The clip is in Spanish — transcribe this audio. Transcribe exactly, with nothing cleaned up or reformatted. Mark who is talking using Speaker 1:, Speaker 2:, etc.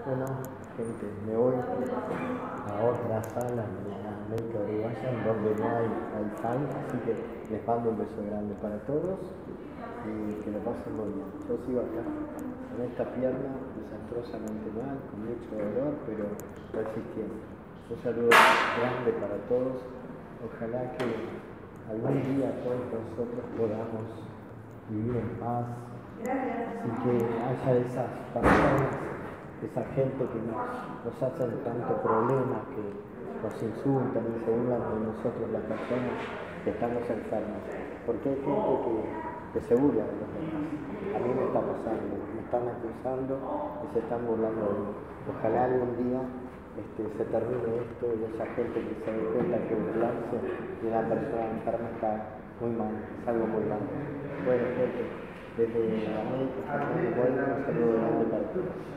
Speaker 1: Bueno, gente, me voy a otra sala de la América Uruguaya donde no hay, hay fan, así que les mando un beso grande para todos y que lo pasen muy bien. Yo sigo acá con esta pierna desastrosamente mal, con mucho dolor, pero resistiendo. Un saludo grande para todos. Ojalá que algún día todos nosotros podamos vivir en paz y que haya esas personas, esa gente que nos, nos hacen tanto problema, que nos insultan y se burlan de nosotros las personas que estamos enfermos, porque hay gente que, que se burla de los demás. A mí me está pasando, me están acusando y se están burlando de mí. Ojalá algún día este, se termine esto y esa gente que se dé cuenta que burlarse de una persona enferma está muy mal, es algo muy mal. Bueno, gente, desde América, un saludo grande para todos.